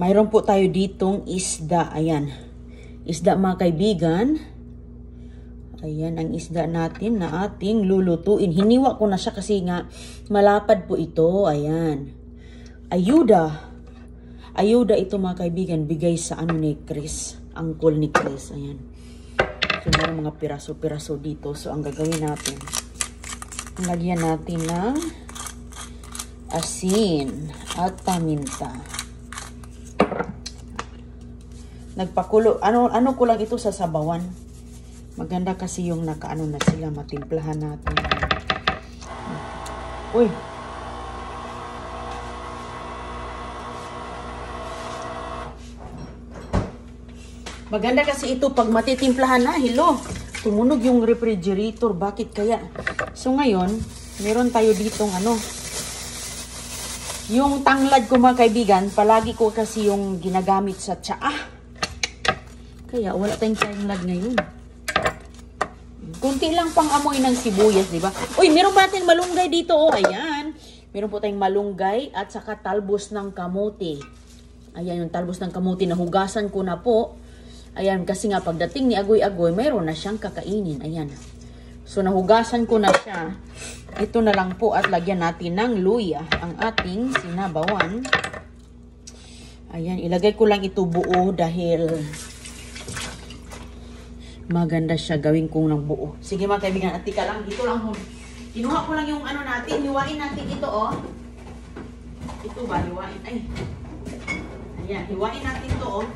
mayroon po tayo ditong isda. Ayan. Isda mga kaibigan. Ayan ang isda natin na ating lulutuin. Hiniwa ko na siya kasi nga malapad po ito. Ayan. Ayuda. Ayuda ito mga kaibigan. Bigay sa ano ni Chris. Angkol ni Chris. Ayan. So meron mga piraso-piraso dito. So ang gagawin natin, lagyan natin ng asin at paminta. Nagpakulo. Ano ko lang ito sa sabawan. Maganda kasi yung nakaano na sila, matimplahan natin. Uy. Maganda kasi ito pag matitimplahan na. Hello. Tumunog yung refrigerator. Bakit kaya? So ngayon, meron tayo ditong ano. Yung tanglad ko mga kaibigan, palagi ko kasi yung ginagamit sa tsaa. Kaya wala tayong tanglad ngayon. Kunti lang pang amoy ng sibuyas, di ba? Uy, meron pa natin malunggay dito, oh. Ayan. Meron po tayong malunggay at saka talbos ng kamote. Ayan, yung talbos ng kamote na hugasan ko na po. Ayan, kasi nga pagdating ni Agoy-Agoy, mayroon na siyang kakainin. Ayan. So, nahugasan ko na siya. Ito na lang po at lagyan natin ng luya, ang ating sinabawan. Ayan, ilagay ko lang ito buo dahil maganda siya, gawin kong ng buo. Sige mga kaibigan, at tika lang, dito lang. Kinuha ko lang yung ano natin, hiwain natin ito, oh. Ito ba, hiwain? Ay. Ayan, hiwain natin ito, oh.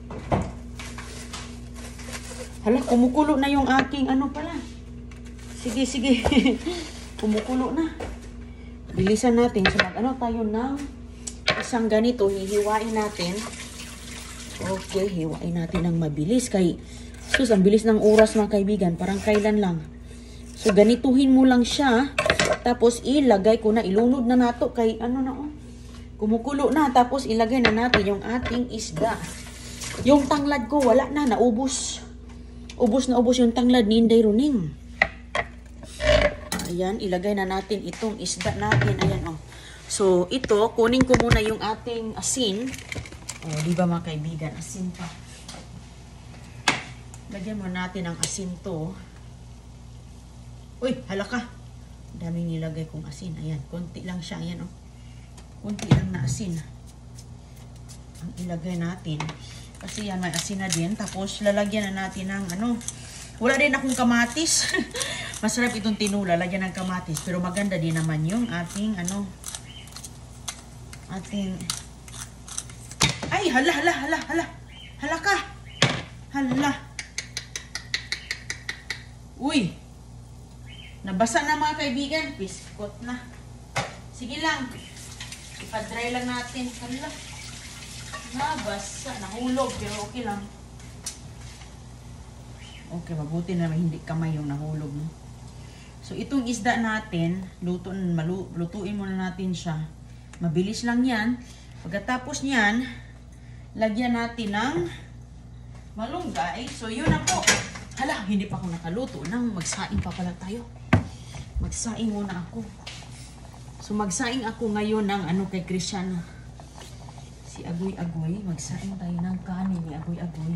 Hala, kumukulo na yung aking ano pala. Sige, sige. Kumukulo na. Bilisan natin. So, mag-ano tayo ng isang ganito, hihiwain natin. Okay, hiwain natin ng mabilis. Kay sus, ang bilis ng oras mga kaibigan. Parang kailan lang. So, ganituhin mo lang siya. Tapos, ilagay ko na. Ilunod na nato. Kay, ano na, oh. Kumukulo na. Tapos, ilagay na natin yung ating isda. Yung tanglad ko, wala na. Naubos. Ubos na ubos yung tanglad ni Inday Runing. Ayan, ilagay na natin itong isda natin. Ayan, oh. So, ito, kunin ko muna yung ating asin. Oh, di ba mga kaibigan? Asin pa. Lagyan mo natin ang asin to. Uy, halaka. Daming nilagay kong asin. Ayan, konti lang siya. Ayan, oh. Konti lang na asin. Ang ilagay natin. Kasi yan, may asin na din. Tapos, lalagyan na natin ng ano. Wala din akong kamatis. Masarap itong tinula. Lagyan ng kamatis. Pero maganda din naman yung ating ano. Ating. Ay, hala, hala, hala, hala. Hala ka. Hala. Uy, nabasa na mga kaibigan. Biskot na. Sige lang. Ipa-dry lang natin. Hala. Nabasa. Nahulog. Pero okay lang. Okay, mabuti na hindi kamay yung nahulog. No? So, itong isda natin, lutuin muna natin siya. Mabilis lang yan. Pagkatapos niyan, lagyan natin ng malunggay. So, yun na po. Hala, hindi pa ako nakaluto. Magsaing pa pala tayo. Magsaing muna ako. So, magsaing ako ngayon ng ano kay Christian. Si Agoy-Agoy. Magsaing tayo ng kanin ni Agoy-Agoy.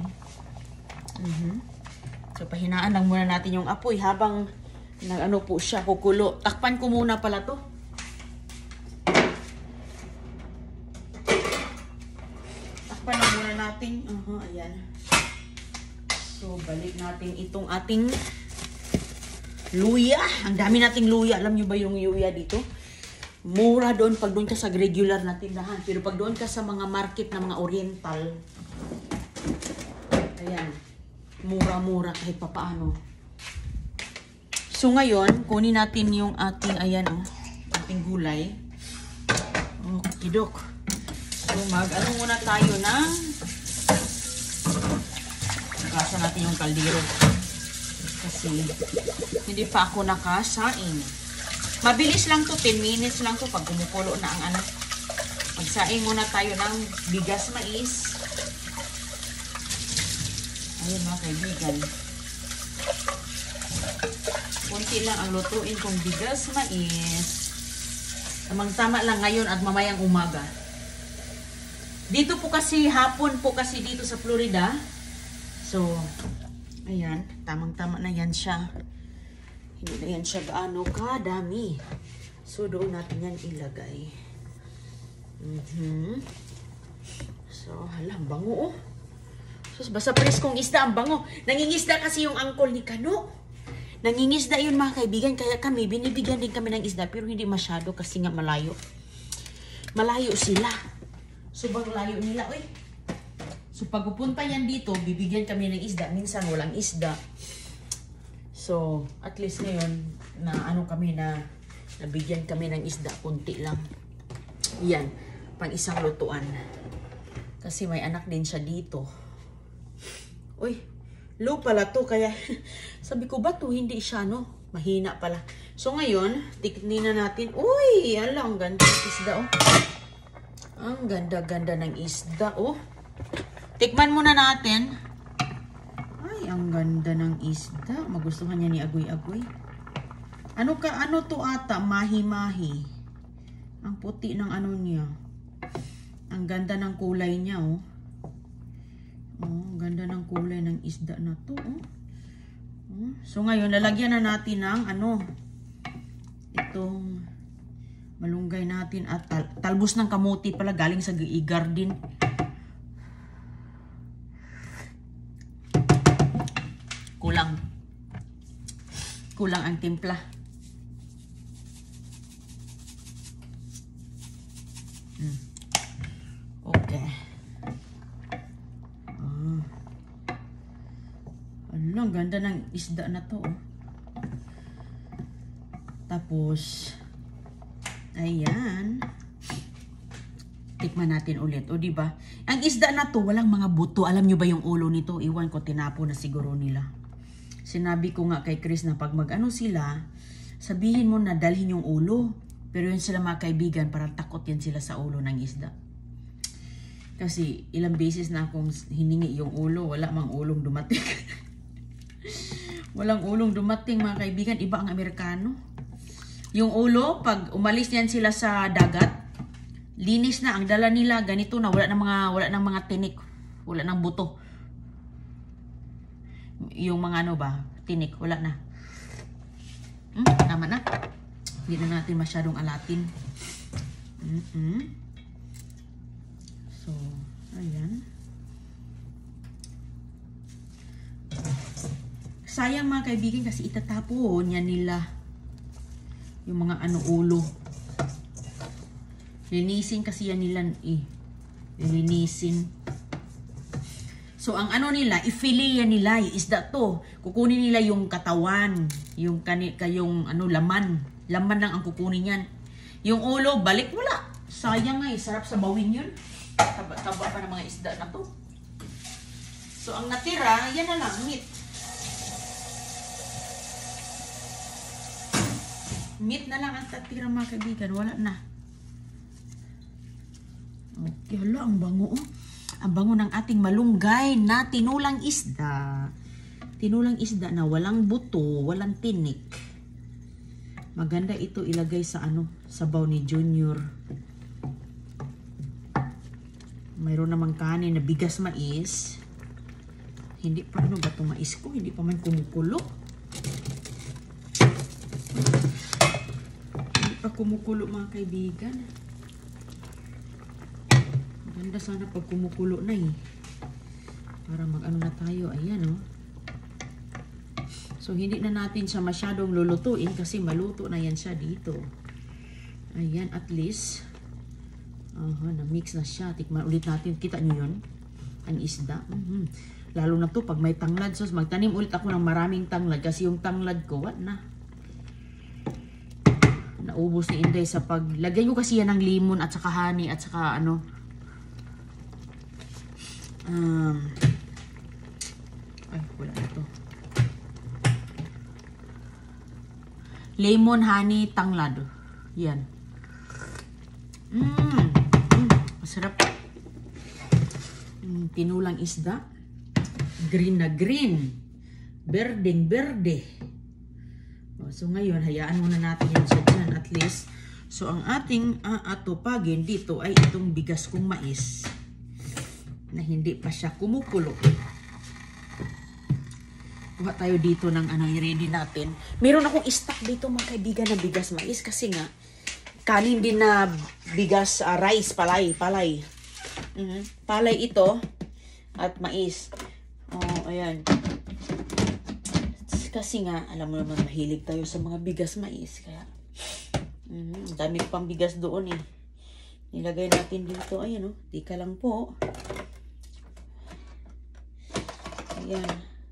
So, pahinaan lang muna natin yung apoy habang ano po siya, kukulo. Takpan ko muna pala to. Takpan lang muna natin. Ayan. So, balik natin itong ating luya. Ang dami nating luya. Alam nyo ba yung luya dito? Mura doon pag doon ka sa regular na tindahan. Pero pag doon ka sa mga market na mga oriental, ayan, mura-mura kahit papaano. So, ngayon, kunin natin yung ating, ayan, oh, ating gulay. Okay, dok. So, mag-ano muna tayo ng nakasan natin yung kaldero. Kasi, hindi pa ako nakasaing. Mabilis lang to, 10 minutes lang to pag kumukulo na ang ano. Magsaing muna tayo ng bigas mais. Ayun mga kaibigan. Kunti lang ang lutuin kong bigas mais. Tamang-tama lang ngayon at mamayang umaga. Dito po kasi, hapon po kasi dito sa Florida. So, ayan, tamang-tama na yan siya. Hindi na yan siya gaano kadami. So, doon natin yan ilagay. So, hala, ang bango oh. So, basta preskong isda, ang bango. Nangingisda kasi yung uncle ni Kano. Nangingisda yun mga kaibigan, kaya kami, binibigyan din kami ng isda, pero hindi masyado kasi nga malayo. Malayo sila. Sobrang layo nila, oy. So, pag pupunta yan dito, bibigyan kami ng isda. Minsan, walang isda. So, at least ngayon, na ano kami na, nabigyan kami ng isda, kunti lang. Yan, pang isang lutuan. Kasi may anak din siya dito. Uy, low pala to, kaya, sabi ko ba to, hindi siya, no? Mahina pala. So, ngayon, tiknin na natin. Uy, alang, ganda ng isda, oh. Ang ganda-ganda ng isda, oh. Tikman muna natin. Ay, ang ganda ng isda. Magustuhan niya ni Agoy-Agoy. Ano to ata? Mahi-mahi. Ang puti ng ano niya. Ang ganda ng kulay niya, oh. Oh, ang ganda ng kulay ng isda na to, oh. Oh. So, ngayon, lalagyan na natin ng ano. Itong malunggay natin at talbos ng kamuti pala galing sa garden. Kulang ang timpla. Okay. Ang ganda ng isda na to, oh. Tapos ayan. Tikman natin ulit. O, diba? Ang isda na to, walang mga buto. Alam nyo ba yung ulo nito? Iwan ko, tinapo na siguro nila. Sinabi ko nga kay Chris na pag mag-ano sila, sabihin mo na dalhin yung ulo. Pero yun sila mga kaibigan, parang takot yan sila sa ulo ng isda. Kasi ilang beses na akong hiningi yung ulo, wala mang ulong dumating. Walang ulong dumating mga kaibigan. Iba ang Amerikano. Yung ulo, pag umalis niyan sila sa dagat, linis na ang dala nila, ganito na, wala nang mga tinik, wala nang buto. Yung mga ano ba, tinik, wala na. Tama na. Hindi na natin masyadong alatin. So, ayan. Sayang mga kaibigan kasi itatapon yan nila. Yung mga ano ulo. Linisin kasi yan nila linisin. So ang ano nila, i-fillet yan nila, isda to. Kukunin nila yung katawan, yung ano laman. Laman lang ang kukunin yan. Yung ulo, balik wala. Sayang nga, sarap sa bawin yun. Taba pa ng mga isda na to. So ang natira, yan na lang, meat. Meat na lang ang tatira mga kaibigan. Wala na. Okay, hala, ang bango. Oh. Ang bango ng ating malunggay na tinulang isda. Tinulang isda na walang buto, walang tinik. Maganda ito ilagay sa ano, sabaw ni Junior. Mayroon namang kanin na bigas mais. Hindi pa ano ba itong mais ko? Hindi pa man kumukulo. Kumukulo mga kaibigan. Maganda sana pag kumukulo na eh. Para mag-ano na tayo. Ayan oh. So hindi na natin siya masyadong lulutuin kasi maluto na yan siya dito. Ayan, at least na-mix na siya. Tikman ulit natin. Kita niyo yun? Ang isda. Lalo na to pag may tanglad. So magtanim ulit ako ng maraming tanglad kasi yung tanglad ko, what na? Naubos ni Inday sa paglagay ko kasi yan ng limon at saka honey at saka ano ay wala na to, lemon, honey, tanglad yan. Masarap. Tinulang isda, green na green, berdeng berde. So ngayon, hayaan muna natin yan siya dyan at least. So ang ating atupagin dito ay itong bigas kong mais. na hindi pa siya kumukulo. Kuha tayo dito ng i-ready natin. Meron akong stock dito mga kaibigan na bigas mais kasi nga kanin din na bigas rice, palay. Palay ito at mais. Oh, ayan. Kasi nga, alam mo naman, mahilig tayo sa mga bigas mais. Kaya, dami pang bigas doon eh. Nilagay natin dito. Ayan o, tika lang po. Ayan.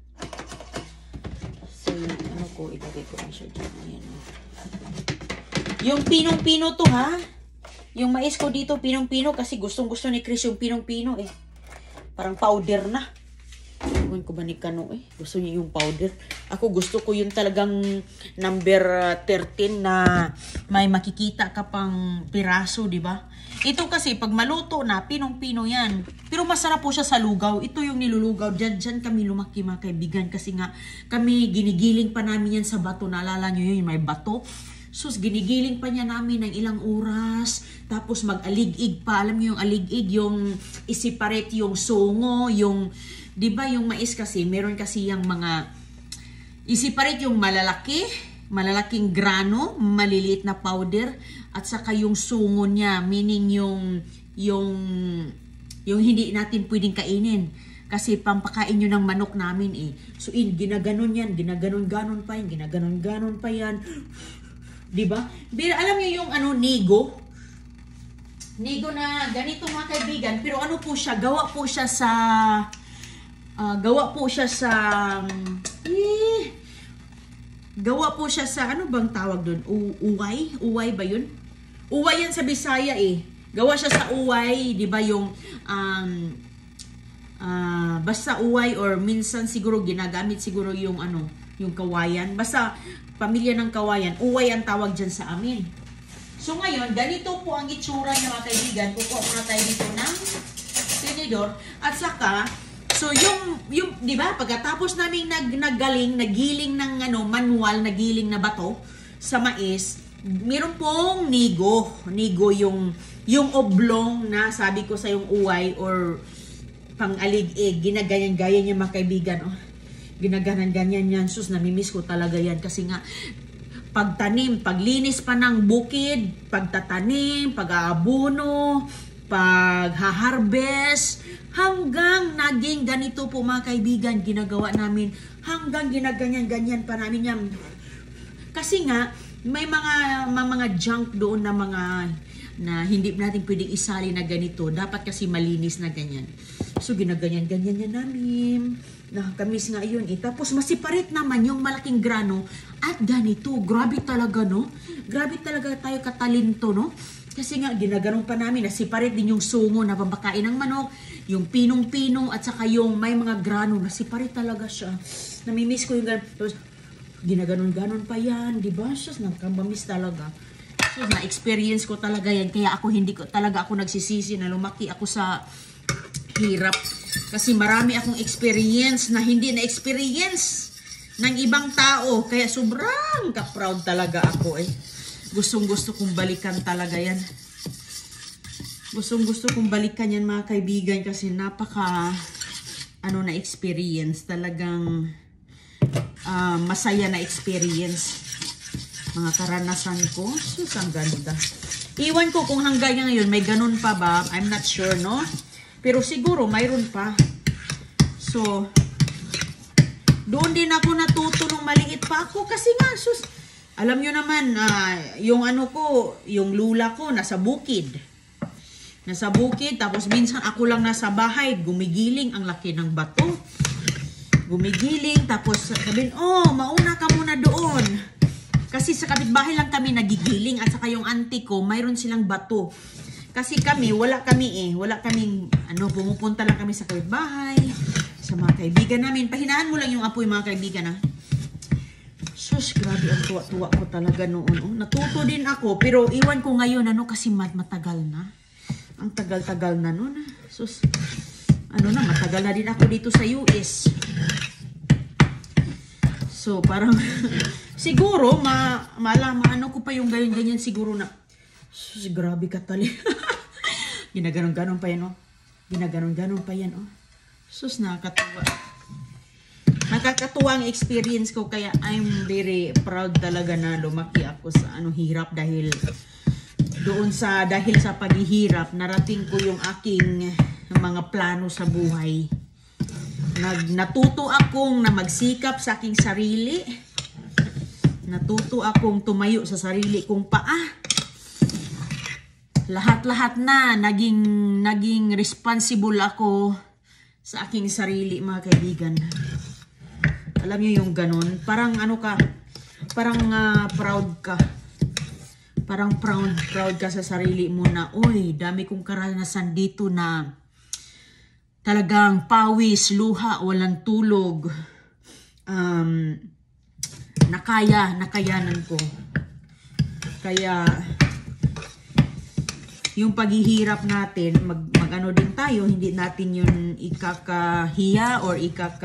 So, yung ano ko, ilagay ko na siya dyan. Ayan o. Yung pinong-pino to ha. Yung mais ko dito, pinong-pino. Kasi gustong-gusto ni Chris yung pinong-pino eh. Parang powder na. Ewan ko ba ni Kano eh. Gusto niya yung powder. Ako gusto ko yung talagang number 13 na may makikita ka pang piraso, di ba? Ito kasi pag maluto na, pinong-pino yan. Pero masarap po siya sa lugaw. Ito yung nilulugaw. Diyan kami lumaki mga kaibigan. Kasi nga kami ginigiling pa namin yan sa bato. Naalala nyo yun, may bato. Sus, ginigiling pa niya namin ng ilang oras. Tapos mag-alig-ig pa. Alam niyo yung alig-ig, yung isiparate yung songo, yung, di ba yung mais kasi, meron kasi yung mga, isiparate yung malalaking grano, maliliit na powder, at saka yung songo niya, meaning yung hindi natin pwedeng kainin. Kasi pampakain nyo ng manok namin eh. So, ginaganon yan, ginaganon-ganon pa yan, ginaganon-ganon pa yan. Diba? Pero alam niyo yung nigo? Nigo na ganito mga kaibigan. Pero ano po siya? Gawa po siya sa ano bang tawag doon? Uway? Uway ba yun? Uway yan sa Bisaya eh. Gawa siya sa uway. Diba yung basta uway or minsan siguro ginagamit siguro yung yung kawayan. Basta pamilya ng kawayan, uway ang tawag dyan sa amin. So ngayon, ganito po ang itsura niya mga kaibigan. Kukuha muna tayo dito ng tinidor. At saka, so yung di ba, pagkatapos namin nagiling ng manual, nagiling na bato sa mais, meron pong nigo. Nigo yung oblong na sabi ko sa yung uway or pang-alig-ig. Ginaganyan-ganyan niya mga kaibigan. Oh. Ginaganan-ganyan yan. Sus, namimiss ko talaga yan. Kasi nga, pagtanim, paglinis pa ng bukid, pagtatanim, pag-aabono, pag-harvest, hanggang naging ganito po mga kaibigan, ginagawa namin. Hanggang ginaganyan-ganyan pa namin yan. Kasi nga, may mga junk doon na na hindi natin pwedeng isali na ganito. Dapat kasi malinis na ganyan. So, ginaganyan-ganyan yan namin. Nakakamis nga yun eh. Tapos masiparit naman yung malaking grano at ganito. Grabe talaga, no? Grabe talaga tayo katalinto, no? Kasi nga, ginaganon pa namin. Nasiparit din yung sungo na pambakain ng manok, yung pinong-pino, at saka yung may mga grano. Nasiparit talaga siya. Namimiss ko yung gano'n. Tapos, ginaganon-ganon pa yan. Diba? Sus, nakakamiss talaga. So, na-experience ko talaga yan. Kaya ako hindi ko talaga ako nagsisisi na lumaki ako sa hirap. Kasi marami akong experience na hindi na-experience ng ibang tao. Kaya sobrang ka-proud talaga ako eh. Gustong-gusto kong balikan talaga yan. Gustong-gusto kong balikan yan mga kaibigan kasi napaka na experience. Talagang masaya na experience. Mga karanasan ko. Sus, ang ganda. Iwan ko kung hanggang ngayon may ganun pa ba. I'm not sure, no? Pero siguro mayroon pa. So, doon din ako natuto nung maliit pa ako. Kasi nga, sus, alam nyo naman, yung yung lula ko, nasa bukid. Nasa bukid, tapos minsan ako lang nasa bahay, gumigiling, ang laki ng bato. Gumigiling, tapos sabihin, oh, mauna ka muna doon. Kasi sa kapitbahay lang kami nagigiling, at saka yung auntie ko, mayroon silang bato. Kasi kami, wala kaming, pumupunta lang kami sa kapitbahay, sa mga kaibigan namin. Pahinaan mo lang yung apoy mga kaibigan, ha? Sus, grabe ang tuwa-tuwa ko talaga noon. Oh, natuto din ako, pero iwan ko ngayon, kasi matagal na. Ang tagal-tagal na noon. Sus, matagal na din ako dito sa US. So, parang, siguro, ko pa yung ganyan-ganyan siguro na, sus, grabe ka tali. Ginaganon-ganon pa yan, no? Pinaganon-ganon pa yan, oh. Sus, nakakatuwa. Nakakatuwa ang experience ko, kaya I'm very proud talaga na lumaki ako sa hirap dahil sa paghihirap, narating ko yung aking mga plano sa buhay. Natuto akong na magsikap sa aking sarili. Natuto akong tumayo sa sarili kong paa. Lahat-lahat na naging responsible ako sa aking sarili, mga kaibigan. Alam niyo yung ganun, parang parang proud ka. Parang proud ka sa sarili mo na, oy, dami kong karanasan dito na talagang pawis, luha, walang tulog. Nakayanan ko. Kaya yung paghihirap natin, mag-ano din tayo, hindi natin yun ikakahiya or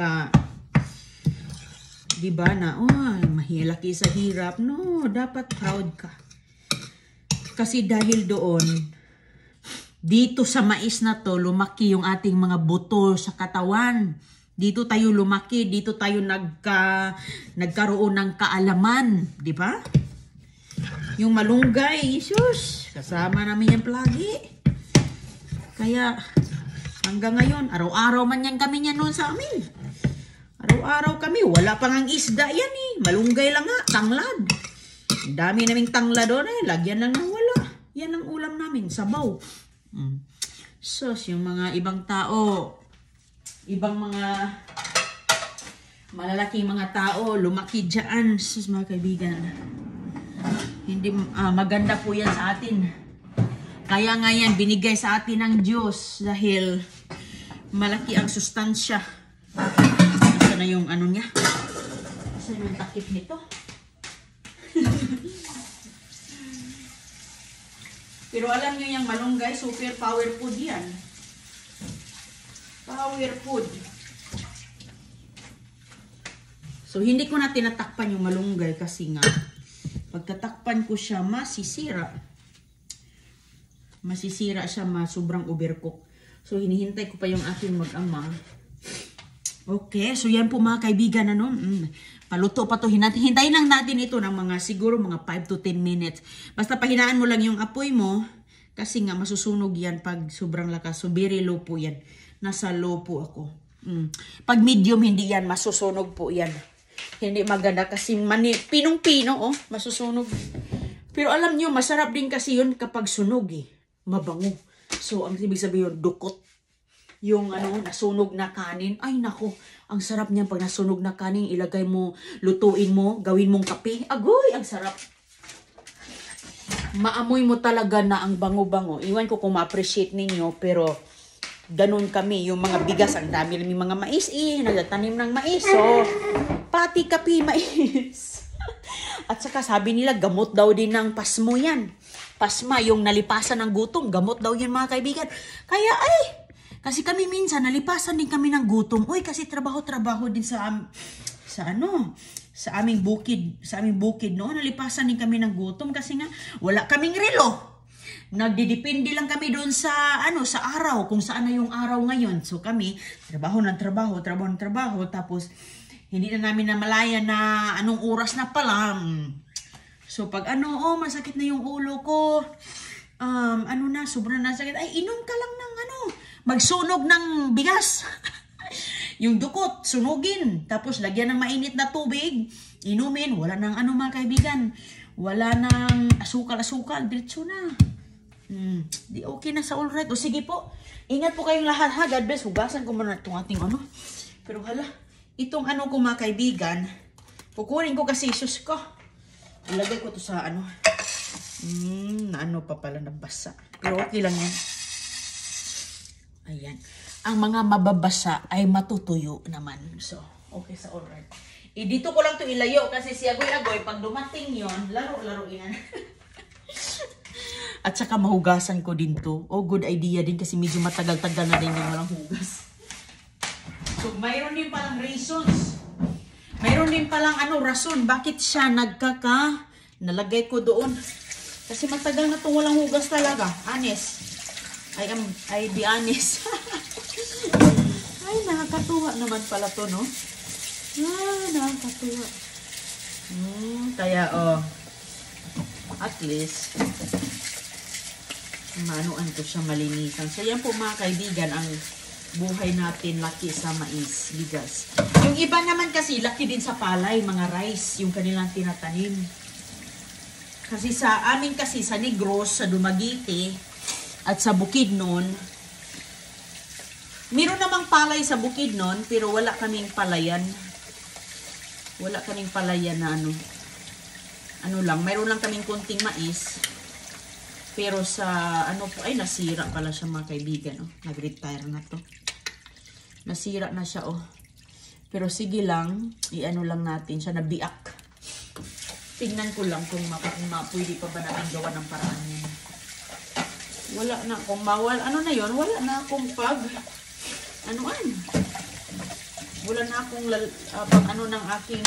diba na, mahilaki sa hirap. No, dapat proud ka. Kasi dahil doon, dito sa mais na to, lumaki yung ating mga buto sa katawan. Dito tayo lumaki, dito tayo nagkaroon ng kaalaman, di ba? Yung malunggay, sus, kasama namin yan palagi. Kaya hanggang ngayon, araw-araw man yan kami niyan noon sa amin. Araw-araw kami, wala pang ang isda yan eh. Malunggay lang nga, tanglad. Ang dami naming tanglad doon eh, lagyan lang ng wala. Yan ang ulam namin, sabaw. Sus, yung mga ibang tao, ibang mga malalaking mga tao, lumaki dyan. Sus, mga kaibigan. Hindi, maganda po yan sa atin. Kaya nga yan, binigay sa atin ng Diyos dahil malaki ang sustansya. Asa na yung ano niya? Asa yung takip nito? Pero alam nyo yung malunggay, super power food yan. Power food. So, hindi ko na tinatakpan yung malunggay kasi nga, pagtatakpan ko siya, masisira. Masisira siya, sobrang overcook. So, hinihintay ko pa yung aking mag-ama. Okay, so yan po mga kaibigan, ano? Paluto pa to. Hintayin lang natin ito ng siguro mga 5 to 10 minutes. Basta pahinaan mo lang yung apoy mo kasi nga masusunog yan pag sobrang lakas. So very low po yan. Nasa low po ako. Pag medium, hindi yan. Masusunog po yan. Hindi maganda kasi pinong-pino, masusunog. Pero alam nyo, masarap din kasi yun kapag sunog eh. Mabango. So ang ibig sabihin yun, dukot. Yung nasunog na kanin, ay nako, ang sarap niyan pag nasunog na kanin, ilagay mo, lutuin mo, gawin mong kape. Agoy, ang sarap. Maamoy mo talaga na ang bango-bango. Iwan ko kung ma-appreciate ninyo, pero ganun kami. Yung mga bigas, ang dami namin mga mais nagtatanim ng mais. So, pati kape, mais. At saka sabi nila, gamot daw din ng pasmo yan. Pasma, yung nalipasan ng gutom, gamot daw yan mga kaibigan. Kaya kasi kami minsan, nalipasan din kami ng gutom. Uy, kasi trabaho-trabaho din sa aming bukid, no? Nalipasan din kami ng gutom kasi nga, wala kaming relo. Nagdidepende lang kami doon sa araw, kung saan na yung araw ngayon. So kami, trabaho ng trabaho, tapos hindi na namin namalayan na anong oras na pala. So pag masakit na yung ulo ko, sobrang nasakit, ay inom ka lang ng magsunog ng bigas. Yung dukot, sunugin. Tapos lagyan ng mainit na tubig. Inumin. Wala nang mga kaibigan. Wala nang asukal. Diretso na. Di okay na sa alright. O sige po. Ingat po kayong lahat ha. God bless. Hugasan ko muna itong ating Pero hala. Itong ko mga kaibigan. Kukunin ko kasi sus ko. Ilagay ko to sa pa pala nabasa. Pero okay lang yan. Ayan. Ang mga mababasa ay matutuyo naman. So, okay sa alright. Dito ko lang to ilayo kasi si Agoy-Agoy, pag dumating yon, laro-laro yan. At saka mahugasan ko din to. Good idea din kasi medyo matagal-tagal na din yung walang hugas. So, mayroon din palang reasons. Mayroon din palang rason. Bakit siya nalagay ko doon? Kasi matagal na itong walang hugas talaga. Honest. I be honest. nakakatuwa naman pala to, no? Nakakatuwa. Kaya, at least, manuan ko siya malinisan. So, yan po mga kaibigan, ang buhay natin laki sa mais, bigas. Yung iba naman kasi, laki din sa palay, mga rice, yung kanilang tinatanim. Kasi sa amin kasi, sa Negros, sa Dumaguete, at sa Bukidnon, meron namang palay sa Bukidnon, pero wala kaming palayan. Wala kaming palayan na ano lang, mayroon lang kaming kunting mais. Pero sa, ay nasira pala siya mga kaibigan, nag-retire na to. Nasira na siya, Pero sige lang, lang natin siya, nabiak. Tingnan ko lang kung pwede pa ba natin gawa ng paraan yan. Wala na akong wala na akong wala na akong ng aking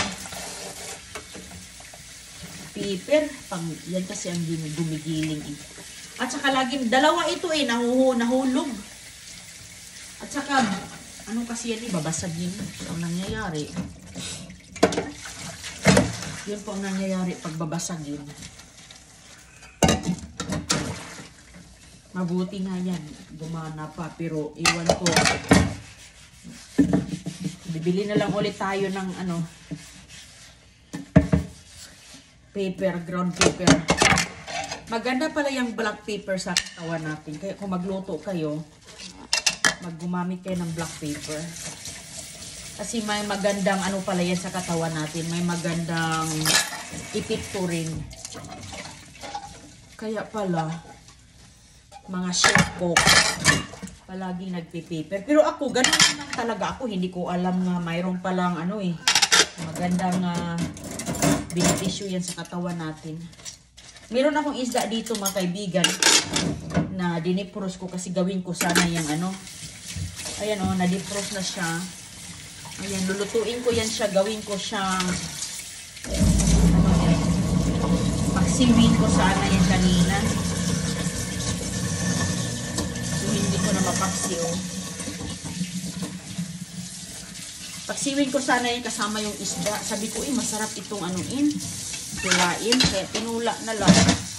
paper. Yan kasi ang gumigiling At saka laging, dalawa ito nahulog. At saka, kasi yan babasag yun. Ang nangyayari. Yun po ang nangyayari pag babasag yun. Mabuti nga yan. Gumana pa. Pero iwan ko. Bibili na lang ulit tayo ng paper, ground paper. Maganda pala yung black paper sa katawan natin. Kaya kung magluto kayo, gumamit kayo ng black paper. Kasi may magandang pala yan sa katawan natin. May magandang epekto rin. Kaya pala, mga chef cook, palaging nagpipaper. Pero ako, ganun lang talaga ako. Hindi ko alam nga mayroon palang magandang benepisyo yan sa katawan natin. Meron akong isda dito mga kaibigan na dinipros ko kasi gawin ko sana yung ayan nadipros na siya. Ayan, lulutuin ko yan siya, gawin ko siyang paksiwin ko sana yan kanina. So hindi ko na mapaksi Paksiwin ko sana yan kasama yung isda. Sabi ko masarap itong tulain, kaya tinula na lang.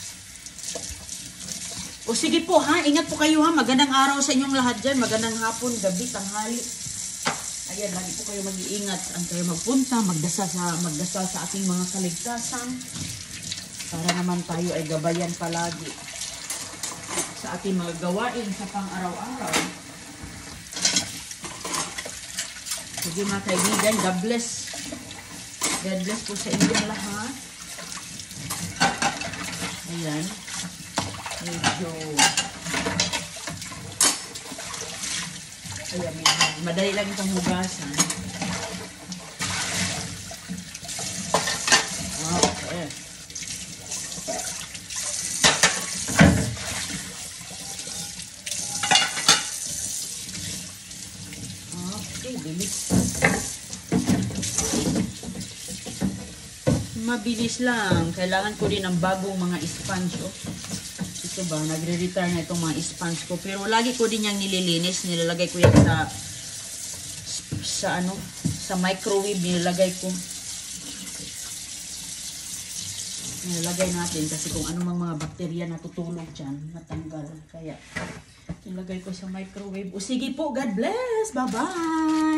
O sige po ingat po kayo magandang araw sa inyong lahat dyan, magandang hapon, gabi, tanghali. Ayan, lagi po kayo mag-iingat. Ang kayo magpunta, magdasal sa ating mga kaligtasan. Para naman tayo ay gabayan palagi sa ating mga gawain sa pang-araw-araw. Sige mga kaibigan, God bless. God bless po sa inyong lahat. Ayan. Medyo ayan, madali lang itong hugasan. Okay. Okay, bilis. Mabilis lang. Kailangan ko din ng bagong mga sponge. Ito ba, nagre-retire na itong mga sponge ko. Pero lagi ko din yung nililinis. Nilalagay ko yan sa microwave. Nilalagay ko. Nilalagay natin kasi kung anong mga bakterya na tutulog dyan, natanggal. Kaya, nilagay ko sa microwave. O sige po, God bless! Bye-bye!